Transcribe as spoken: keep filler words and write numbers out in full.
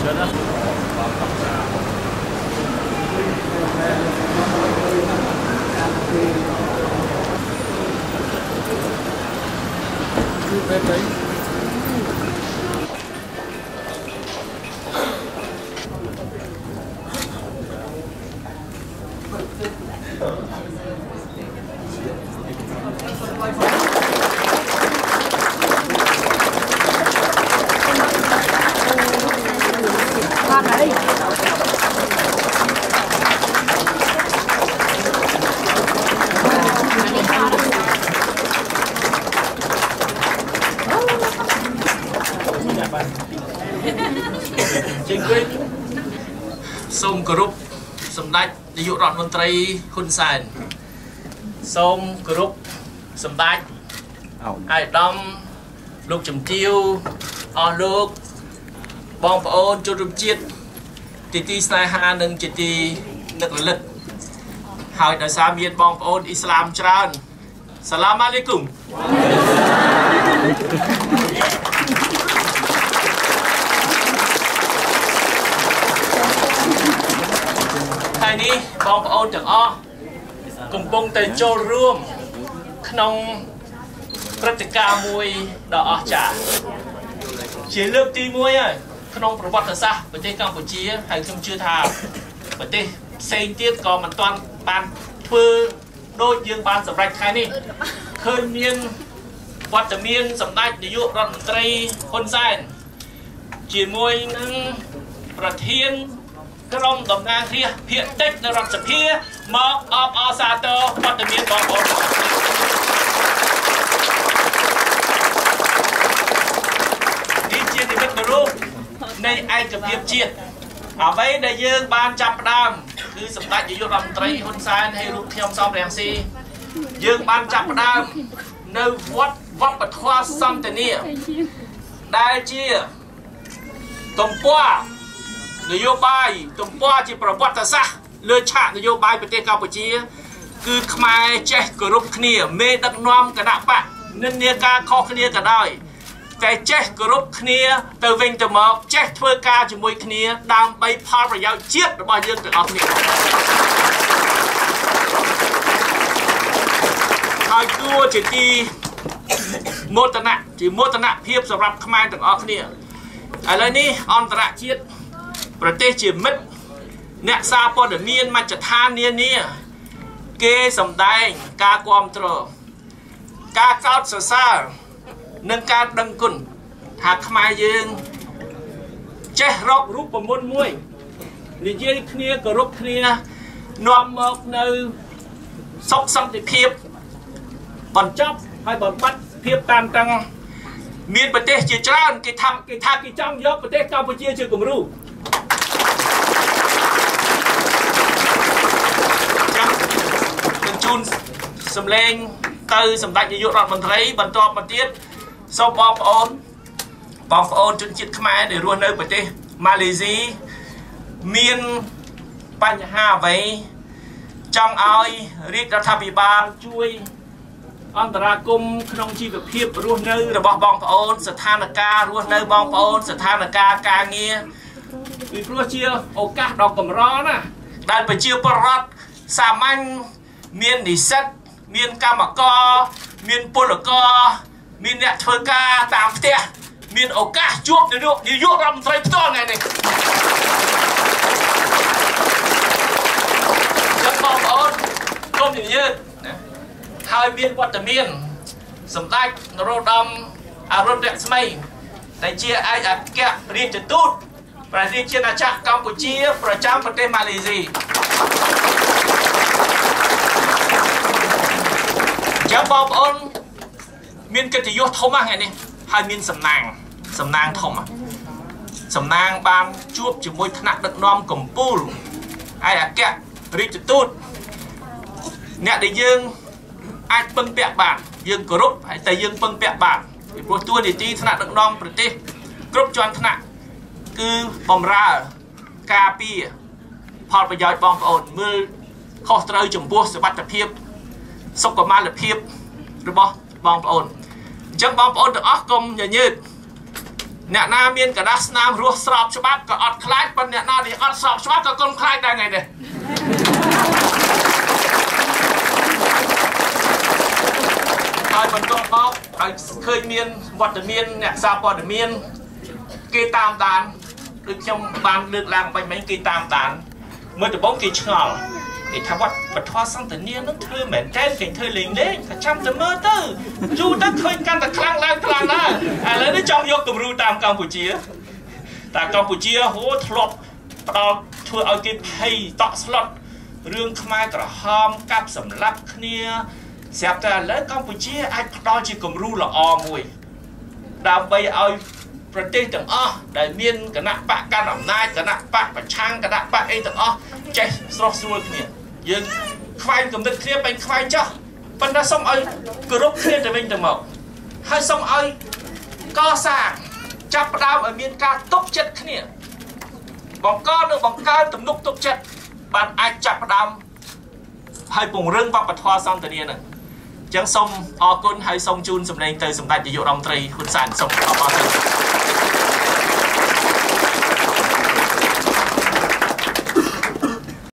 សូមគោរពសម្ដេចនាយករដ្ឋមន្ត្រីហ៊ុនសែនសូមគោរពសម្ដេចអាយដាមលោកជំទាវអស់លោកបងប្អូនជនរួមជាតិទីទីស្នេហានិងជាទីនឹករលឹកហើយដោយសារមានបងប្អូនអ៊ីស្លាមច្រើនសាឡាមអាឡៃគុំថ្ងៃនេះបងប្អូនទាំងអស់កំពុងតែចូលរួមក្នុងព្រឹត្តិការណ៍មួយដ៏អស្ចារ្យជាលើកទីមួយហើយក្នុងប្រវត្តិសាស្ត្រប្រទេសកម្ពុជាហើយខ្ញុំជឿថាប្រទេសផ្សេងទៀតក៏មិនទាន់បានធ្វើដូចយើងបានសម្រេចថ្ងៃនេះឃើញមានវត្តមានសម្ដេចនាយករដ្ឋមន្ត្រីហ៊ុនសែនជាមួយនឹងប្រធានក្រុមតំណាងរាស្ត្រភាគតិចនៅរដ្ឋសភាមកអបអរសាទរវត្តមានបងប្អូននេះជានិមិត្តរូបនៃឯកភាពជាតិអ្វីដែលយើងបានចាប់ផ្ដើមគឺសម្ដេចនាយករដ្ឋមន្ត្រីហ៊ុនសែនហើយរូបខ្ញុំសំរងស៊ីយើងបានចាប់ផ្ដើមនៅវត្តវប្បធម៌សន្តានាដែលជាទំព័រនយោបាយទំព័រជាប្រវត្តិសាស្ត្រលើឆាកនយោបាយប្រទេសកម្ពុជាគឺខ្មែរចេះគោរពគ្នាមេដឹកនាំគណៈបកនិន្នាការខុសគ្នាក៏ដោយតែចេះគោរពគ្នាទៅវិញទៅមកចេះធ្វើការជាមួយគ្នាដើម្បីផលប្រយោជន៍ជាតិរបស់យើងទាំងអស់គ្នាហើយគួរជាទីមោទនៈជាមោទនភាពសម្រាប់ខ្មែរទាំងអស់គ្នាឥឡូវនេះអន្តរជាតិប្រទេសជាមិត្តអ្នកសារព័ត៌មានមជ្ឈដ្ឋាននានាគេសម្ដែងការគាំទ្រការកោតសរសើរនិងការដឹងគុណថាខ្មែរយើងចេះរករូបមន្តមួយនិយាយគ្នាគោរពគ្នានាំមកនៅសុខសន្តិភាពបញ្ចប់ហើយបំបត្តិភាពតានតឹងមានប្រទេសជាច្រើនគេថាគេថាគេចង់យកប្រទេសកម្ពុជាជាគំរូជូនសម្លេងទៅសម្ដេចនាយករដ្ឋមន្ត្រីបន្ទាប់មកទៀតសូមបងប្អូនបងប្អូនជនជាតិខ្មែរដែលរស់នៅប្រទេសម៉ាឡេស៊ីមានបញ្ហាអ្វីចង់ឲ្យរាជរដ្ឋាភិបាលជួយអន្តរាគមន៍ក្នុងជីវភាពរស់នៅរបស់បងប្អូនស្ថានភាពរស់នៅបងប្អូនស្ថានភាពការងារពីព្រោះជាឱកាសដ៏កម្រណាដែលប្រជាពលរដ្ឋសាមញ្ញមាននិស្សិតមានកម្មករមានពលករមានអ្នកធ្វើការតាមផ្ទះមានឱកាសជួបនាយកនាយករដ្ឋមន្ត្រីផ្ទាល់ថ្ងៃនេះចឹងបងប្អូនគុំនិយាយណាហើយមានវត្តមានសម្ដេចនរោត្តមអរុណរស្មីដែលជាឯកអគ្គរដ្ឋទូតព្រះរាជាណាចក្រកម្ពុជាប្រចាំប្រទេសម៉ាឡេស៊ីចាំបងប្អូនមានកិត្តិយសធំណាស់ថ្ងៃនេះហើយមានសំណាងសំណាងធំសំណាងបានជួបជាមួយថ្នាក់ដឹកនាំកម្ពុជាឯកអគ្គរដ្ឋទូតអ្នកដែលយើងអាចពឹងពាក់បានយើងគោរពហើយតែយើងពឹងពាក់បានពីព្រោះតួនាទីថ្នាក់ដឹកនាំប្រទេសគ្រប់ជាន់ថ្នាក់គឺបម្រើការពារផលប្រយោជន៍បងប្អូនមើលខុសត្រូវចំពោះសុវត្ថិភាពសុខុមាលភាពរបស់បងប្អូនអញ្ចឹងបងប្អូនទាំងអស់កុំញញើតអ្នកណាមានកដាស់ស្នាមរស់ស្របច្បាប់ក៏អត់ខ្លាចប៉ុន្តែអ្នកណាដែលអត់ស្របច្បាប់ក៏កុំខ្លាចដែរថ្ងៃនេះហើយបន្ទាប់មកហើយឃើញមានវត្តមានអ្នកសារព័ត៌មានគេតាមដានដូចខ្ញុំបានលើកឡើងបាញ់មិញគេតាមដានមើលដំបូងគេឆ្ងល់គេថាវត្តបធរសន្តានានឹងធ្វើមែនតែគេធ្វើលេងលេងតែចាំតែមើលទៅយូរទៅឃើញកាន់តែខ្លាំងឡើងខ្លាំងឡើងឥឡូវនេះចង់យកគំរូតាមកម្ពុជាតែកម្ពុជាហូធ្លាប់ផ្ដល់ធ្វើឲ្យគេភ័យតក់ស្លុតរឿងខ្មែរក្រហមកាប់សម្លាប់គ្នាស្រាប់តែឥឡូវកម្ពុជាអាចផ្ដល់ជាគំរូល្អមួយដើម្បីឲ្យប្រទេសទាំងអស់ដែលមានគណៈបកកាន់អំណាចគណៈបកប្រឆាំងគណៈបកអីទាំងអស់ចេះស្រស់ស្រួលគ្នាយើងខ្វែងគំនិតគ្នាបែងខ្វែងចោះប៉ុន្តែសូមឲ្យគោរពគ្នាទៅវិញទៅមកហើយសូមឲ្យកសាងចាប់ផ្ដើមឲ្យមានការទុកចិត្តគ្នាបង្កនិងបង្កើនទំនុកទុកចិត្តបានអាចចាប់ផ្ដើមហើយពង្រឹងវប្បធម៌សន្តានានឹងអញ្ចឹងសូមអរគុណហើយសូមជូនសម្លេងទៅសម្ដេចនាយករដ្ឋមន្ត្រីហ៊ុនសែនសូមអរគុណ